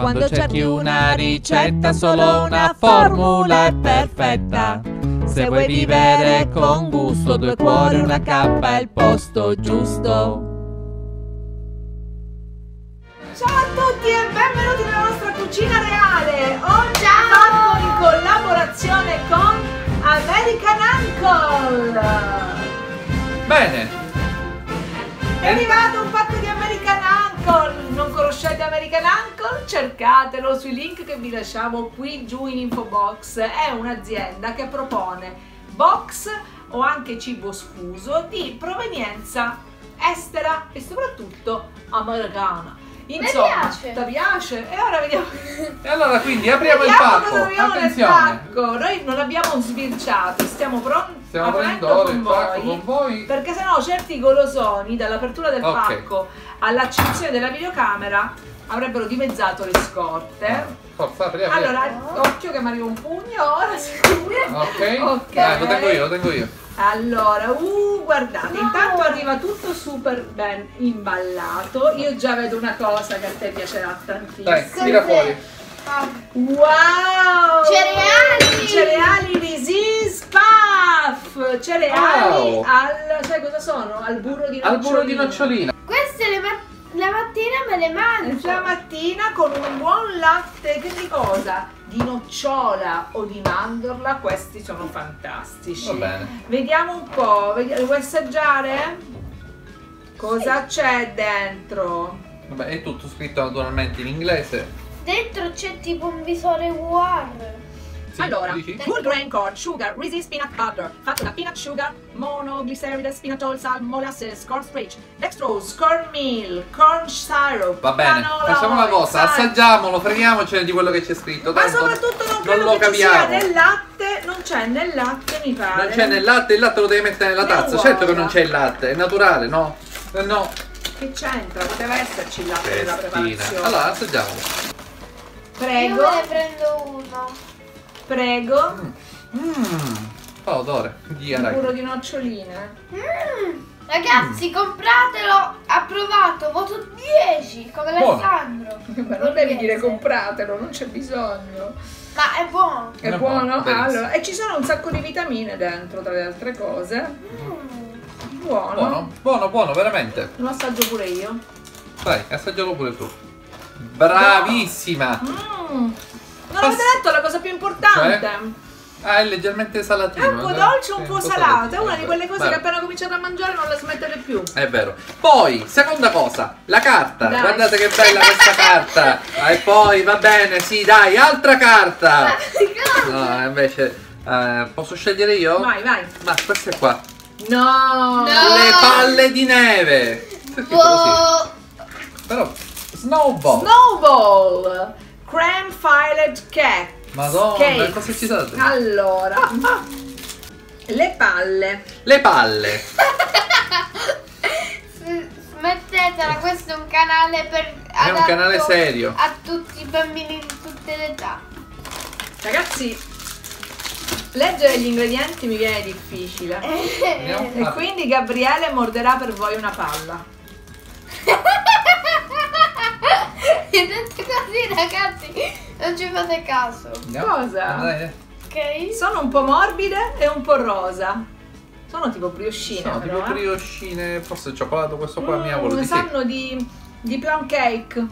Quando cerchi una ricetta, solo una formula è perfetta. Se vuoi vivere con gusto, 2 cuori, una cappa è il posto giusto. Ciao a tutti e benvenuti nella nostra cucina reale. Oggi fatto in collaborazione con American Uncle. Bene. È arrivato un pacco di American Uncle. Non conoscete American Uncle? Cercatelo sui link che vi lasciamo qui giù in info box. È un'azienda che propone box o anche cibo sfuso di provenienza estera e soprattutto americana. Insomma, ti piace? E ora vediamo. E allora quindi apriamo il Vediamo pacco. cosa troviamo nel Attenzione. pacco. Noi non abbiamo sbirciato, stiamo pronti. Stiamo aprendo ora il pacco con voi. Perché sennò certi golosoni dall'apertura del Ok. pacco all'accensione della videocamera avrebbero dimezzato le scorte. Forza, apriamo. Allora, occhio che mi arriva un pugno ora. Ok. Ok. Dai, lo tengo io, lo tengo io. Allora, guardate, intanto arriva tutto super ben imballato. Io già vedo una cosa che a te piacerà tantissimo. Dai, tira fuori. Wow! Cereali! Cereali Reese's Puff! Cereali Wow! sai cosa sono? Al burro di nocciolina. Al burro di nocciolina. Queste la mattina me le mangio. La mattina con un buon latte, che di cosa? Di nocciola o di mandorla, questi sono fantastici. Va bene. Vediamo un po', lo vuoi assaggiare? Cosa c'è dentro? Vabbè, è tutto scritto naturalmente in inglese. Dentro c'è tipo un visore war. Sì, Allora, dici? whole grain corn sugar, Reese's peanut butter, fatto da peanut sugar, monoglyceride, spinatol, salt, molasses, corn starch, dextrose, cornmeal, corn syrup, Va bene, canola facciamo una oil, cosa, sale. assaggiamolo, freghiamocene di quello che c'è scritto. Ma tanto soprattutto non credo lo che ci sia capiamo. nel latte, non c'è nel latte mi pare. Non c'è nel latte, il latte lo devi mettere nella Le tazza. Certo che uova. non c'è il latte, è naturale, no? No. Che c'entra? Poteva esserci il latte nella Festina. preparazione. Allora, assaggiamolo. Prego, Io me ne prendo uno. prego. Fa odore di Il burro arachidi. di noccioline. Ragazzi, compratelo. Approvato. Voto 10 come Buono. Alessandro. Ma non devi dire compratelo, non c'è bisogno. Ma è buono. È È buono? buono, benissimo. Allora, e ci sono un sacco di vitamine dentro, tra le altre cose. Buono. Buono, veramente. Lo assaggio pure io. Dai, assaggialo pure tu. Bravissima. Non avete detto la cosa più importante. Ah, è leggermente salatino. È un po' eh? dolce, un Sì, po' salatino, salato. È una di quelle cose Vero. che appena cominciate a mangiare non la smettete più. È vero. Poi, seconda cosa, la carta. Dai. Guardate che bella questa carta. E poi, va bene, sì, dai, altra carta. No, invece, posso scegliere io? Vai, vai. Ma queste qua. No. Le palle di neve. Perché così? Però, snowball. Snowball. Creme filed cake. Madonna, Cake. cosa ci date? Allora. Le palle. Le palle. Smettetela, questo è un canale per È un canale serio. a tutti i bambini di tutte le età. Ragazzi, leggere gli ingredienti mi viene difficile. Andiamo. E quindi Gabriele morderà per voi una palla. E detto così, ragazzi, non ci fate caso. Andiamo. Cosa? Dai. Ok? Sono un po' morbide e un po' rosa. Sono tipo briochine. Sono tipo però, briochine, forse il cioccolato, questo qua mi auguro di sì. sanno di plum cake.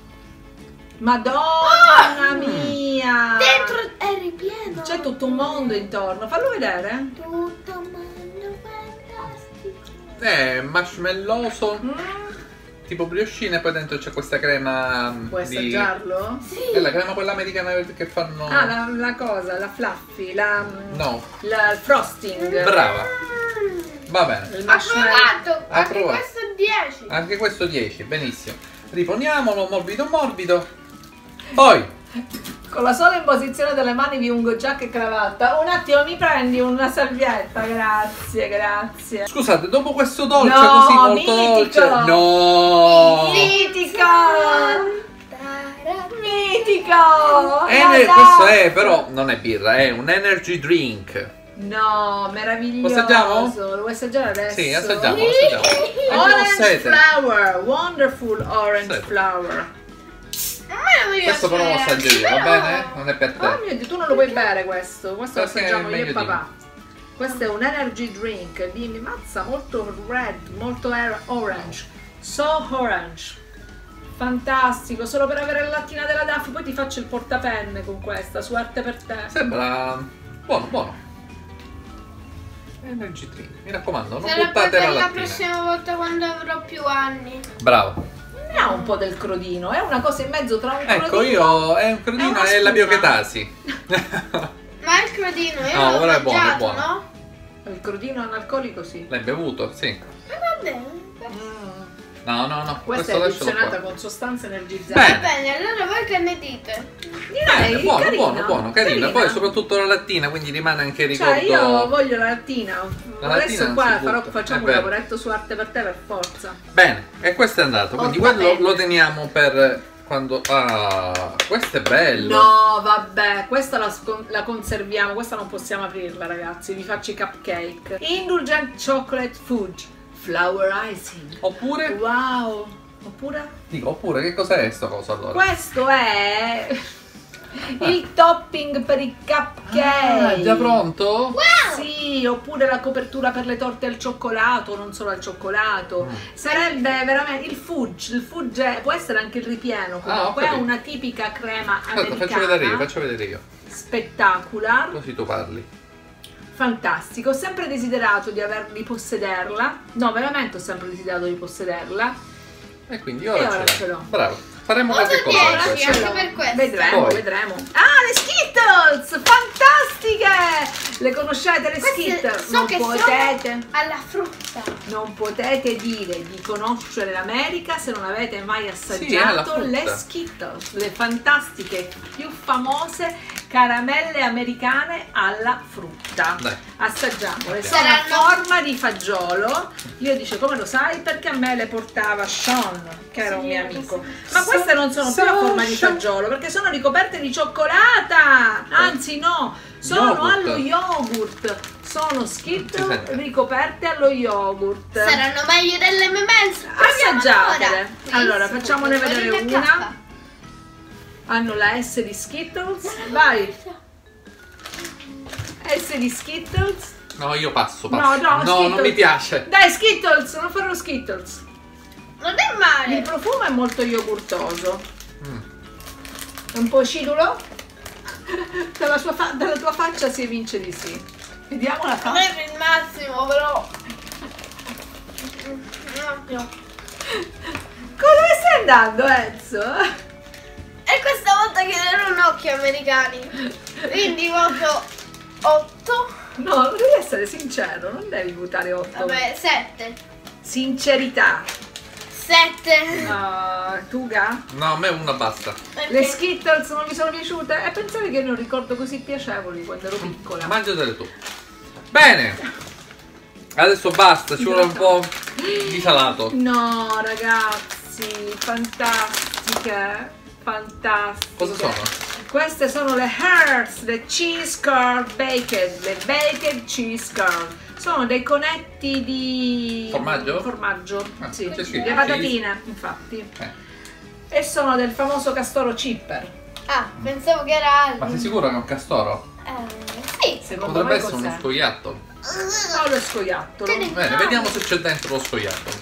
Madonna mia! Dentro è ripieno. C'è tutto un mondo intorno. Fallo vedere. Tutto un mondo fantastico. Marshmalloso, tipo briochine, poi dentro c'è questa crema Puoi di... assaggiarlo? Sì. È la crema quella americana che fanno... Ah, la cosa, la fluffy, No, il frosting. brava. Va bene. Il marshmallow. Approvato. Anche Approvato. questo è 10. Anche questo 10, benissimo. Riponiamolo morbido morbido. Poi, Con la sola imposizione delle mani vi ungo giacca e cravatta. Un attimo, mi prendi una salvietta? Grazie, grazie. scusate, dopo questo dolce No, così molto mitico. dolce... No! Mitico! Mitico! Questo è, però, non è birra, è un energy drink. No, meraviglioso. Lo assaggiamo? Lo vuoi assaggiare adesso? Sì, assaggiamo. Abbiamo Orange sete. flower, wonderful orange Sete. flower. A me io Questo però lo assaggio io, va bene? Non è per Oh te. mio Dio, tu non lo puoi bere questo. Questo lo Perché assaggiamo è io e meglio di papà. Questo è un energy drink di mazza, molto red, molto orange. So orange. Fantastico, solo per avere la lattina della DAF. Poi ti faccio il portapenne con questa, suerte per te. Sembra buono, buono. Energy drink. Mi raccomando, non Se la buttate per la la lattina. prossima volta quando avrò più anni. Bravo. Ne ha un po' del crodino, è una cosa in mezzo tra un Ecco, crodino. io è un È crodino una e la spuma. biochetasi. Ma il crodino, io No, l'ho ora è buono, è mangiato, buono. no? Il crodino analcolico sì. L'hai bevuto? Sì. Ma va bene. No, no, no. Questa questo è lascialo addizionata qua. con sostanze energizzanti. Va Bene. bene, allora voi che ne dite? Direi Buono, carina, buono, buono, carina. Poi soprattutto la lattina, quindi rimane anche il ricordo. Cioè io voglio la lattina. La Adesso lattina qua non si butta, facciamo è un vero. lavoretto su arte per te per forza. Bene, e questo è andato. Quindi quello Portapenne. lo teniamo per quando. Ah, questo è bello. No, vabbè, questa la conserviamo, questa non possiamo aprirla, ragazzi. Vi faccio i cupcake. Indulgent chocolate fudge, flower icing. Oppure? Wow. Oppure? Oppure che cos'è sto coso allora? Questo è il topping per i cupcake. Ah, è già pronto? Sì, oppure la copertura per le torte al cioccolato, non solo al cioccolato. Sarebbe veramente il fudge. Il fudge può essere anche il ripieno. ho Comunque è capito. una tipica crema Aspetta, americana. faccio vedere io. Spettacular. Così tu parli. Fantastico. Ho sempre desiderato di possederla. No, veramente ho sempre desiderato di possederla. E quindi E ora, ora ce ce l'hai. l'ho. Bravo. Faremo Molto qualche cosa piace, con questo. anche Ce l'ho. per questo. Vedremo, Poi. vedremo. Ah, le Skittles! Fantastiche! Le conoscete le Queste Skittles? so Non che potete. Alla frutta. Non potete dire di conoscere l'America se non avete mai alla assaggiato frutta. le Skittles, le fantastiche, più famose caramelle americane alla frutta. Dai. Assaggiamole, sono a Saranno- forma di fagiolo. Io dice come lo sai? Perché a me le portava Sean, che era un mio amico. Ma queste non sono più a forma di fagiolo perché sono ricoperte di cioccolata. Anzi no, sono Yogurt. allo yogurt. Sono Skittles sente. ricoperte allo yogurt. Saranno meglio delle M&M's. Assaggiatele. Allora, Please, facciamone vedere guarda una. Hanno la S di Skittles. Vai. S di Skittles. No, io passo. No, Non Skittles. mi piace. Dai, Skittles, non farò Skittles. Non è Il male. profumo è molto yogurtoso. Mm. È un po' acidulo? Dalla tua faccia si evince di sì. Vediamo la Non è faccia. per il massimo, però. Un attimo. Dove stai andando, Enzo? E questa volta chiederò un occhio americani. Quindi voto 8. No, devi essere sincero, non devi votare 8. Vabbè, 7. Sincerità. 7. Tuga? No, a me una basta. Le Skittles non vi sono piaciute? E pensate che io non ricordo così piacevoli quando ero piccola. Mangiatele tu. Bene. Adesso basta, ci vuole un po' di salato. No, ragazzi, fantastiche. Fantastiche. Cosa sono? Queste sono le Hertz, le cheese curd baked, le baked cheese curd. Sono dei conetti di Formaggio? Formaggio, Ah, sì, c'è scritto le patatine, infatti. E sono del famoso castoro Chipper. Ah, pensavo che era altro. Ma sei sicuro che è un castoro? Sì. Secondo Potrebbe voi essere uno cos'è? scoiattolo. No, lo scoiattolo. Che ne- Bene, vediamo se c'è dentro lo scoiattolo.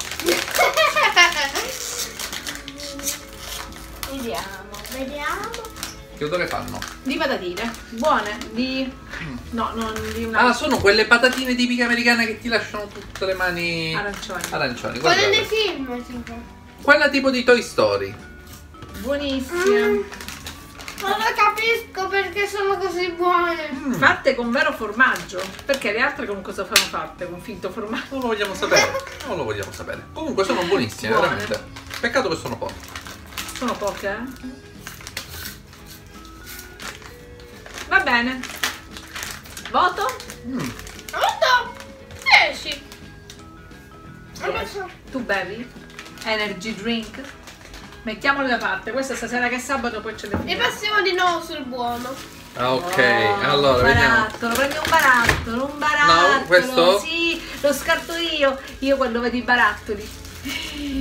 Vediamo. Che odore fanno? Di patatine, buone, di... No, non di una... Ah, sono quelle patatine tipiche americane che ti lasciano tutte le mani Arancioni. arancioni. Quello guardate. dei film, tipo. Quella tipo di Toy Story. Buonissime. Non lo capisco perché sono così buone. Fatte con vero formaggio. Perché le altre con cosa sono fatte? Con finto formaggio? Non lo vogliamo sapere. Non lo vogliamo sapere. Comunque sono buonissime, Buone. veramente. Peccato che sono poche. Sono poche, eh? Va bene. Voto? Molto 10. Tu bevi? Energy drink? Mettiamole da parte. Questa stasera che è sabato poi ce le E finiamo. passiamo di nuovo sul buono. Ah, ok. Oh, Allora, vediamo. barattolo, prendi un barattolo, un barattolo. No, questo? Sì, lo scarto io. Io quando vedo i barattoli.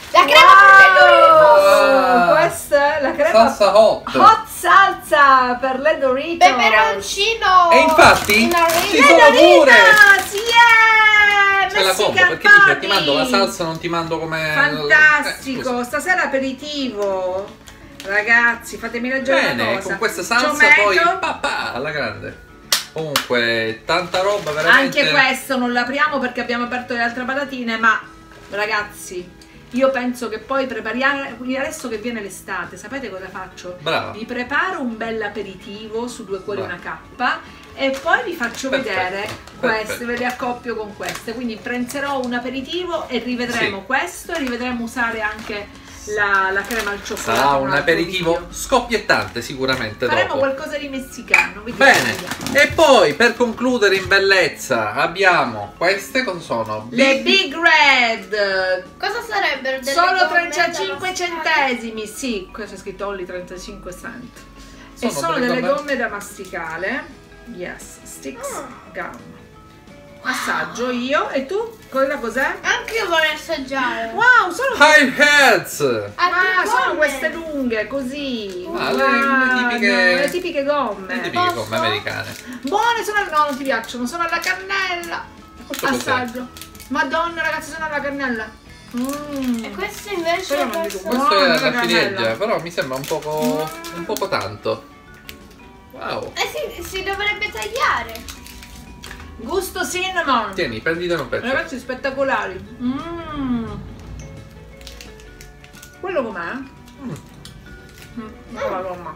La crema per le Doritos. Questa è la crema Salsa hot. hot salsa per le Doritos. Peperoncino. E infatti in orange. ci sono pure. Yeah! C'è la combo, Mexican perché dice party. ti mando la salsa, non ti mando come... Fantastico, scusa. stasera aperitivo. Ragazzi, fatemi leggere una Bene, cosa. con questa salsa Tomato. poi papà alla grande. Comunque, tanta roba veramente. Anche questo non l'apriamo perché abbiamo aperto le altre patatine, ma ragazzi, io penso che poi prepariamo, adesso che viene l'estate, sapete cosa faccio? Brava. Vi preparo un bel aperitivo su Due Cuori Brava. una K e poi vi faccio Perfetto, vedere perfetto. queste, ve le accoppio con queste, quindi prenderò un aperitivo e rivedremo Sì. questo e rivedremo usare anche la crema al cioccolato. Sarà in un altro aperitivo video. scoppiettante sicuramente Faremo dopo. qualcosa di messicano, vi Bene, consigliamo. e poi per concludere in bellezza abbiamo queste, cosa sono? Le Big Red. Cosa sarebbero delle Solo gomme 35 da masticare? centesimi, sì, questo è scritto only 35 cent. E Sono sono delle delle gomme- gomme da masticare. Yes, sticks gum. Assaggio io e tu? Quella cos'è? Anche io vorrei assaggiare. Wow, sono, High Heads! sono gomme. queste lunghe così. Ah, le tipiche- le tipiche gomme. Le tipiche gomme americane. Buone, sono no, non ti piacciono, sono alla cannella. Questo cos'è? Assaggio. Madonna ragazzi, sono alla cannella. E questo invece Però è non questo. dico Questo Buona è la la ciliegia, cannella. però mi sembra un poco tanto. Wow. Si dovrebbe tagliare. Gusto cinnamon. Tieni, prenditene un pezzo. Ragazzi, spettacolari. Quello com'è? La gomma.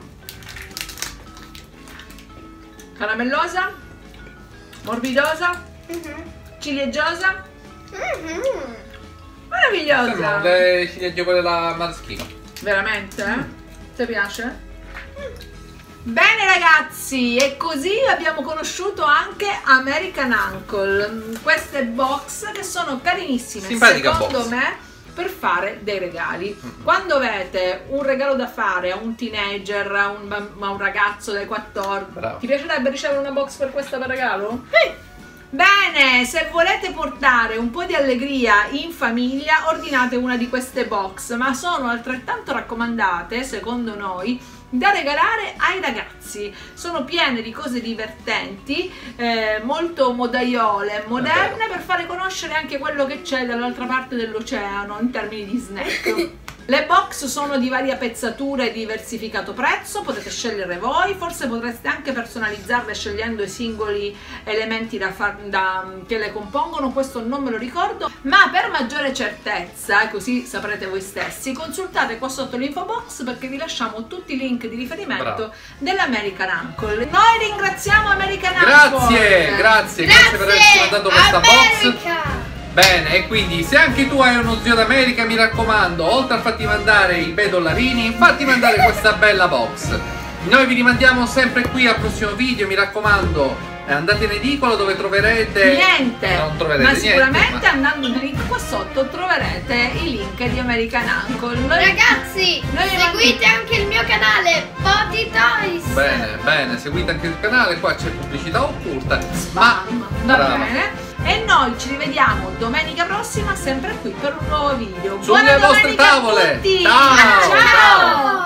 Caramellosa, morbidosa, ciliegiosa, meravigliosa. Sembrano le ciliegie quelle da Maraschino. Veramente? Ti piace? Bene ragazzi, e così abbiamo conosciuto anche American Uncle, queste box che sono carinissime, Simpatica secondo box. me, per fare dei regali. Quando avete un regalo da fare a un teenager, a un ragazzo dai 14, Bravo. ti piacerebbe ricevere una box per questa per regalo? Sì! Bene, se volete portare un po' di allegria in famiglia, ordinate una di queste box, ma sono altrettanto raccomandate, secondo noi, da regalare ai ragazzi. Sono piene di cose divertenti, molto modaiole, moderne, per fare conoscere anche quello che c'è dall'altra parte dell'oceano in termini di snack. Le box sono di varia pezzatura e diversificato prezzo, potete scegliere voi, forse potreste anche personalizzarle scegliendo i singoli elementi che le compongono, questo non me lo ricordo, ma per maggiore certezza, così saprete voi stessi, consultate qua sotto l'info box perché vi lasciamo tutti i link di riferimento Bravo. dell'American Uncle. Noi ringraziamo American Grazie, Uncle! grazie per averci mandato questa box. America! Bene, e quindi se anche tu hai uno zio d'America, mi raccomando, oltre a farti mandare i bei dollarini, fatti mandare questa bella box. Noi vi rimandiamo sempre qui al prossimo video, mi raccomando, andate in edicola dove troverete... Niente, Non troverete ma niente, sicuramente ma- andando nel link qua sotto troverete i link di American Uncle. Ragazzi, Noi seguite anche il mio canale Poti Toys. Bene, bene, seguite anche il canale, qua c'è pubblicità occulta, ma... Va brava. bene. E noi ci rivediamo domenica prossima sempre qui per un nuovo video. Sulle Buona vostre domenica a tavole. tutti. Ciao, ciao.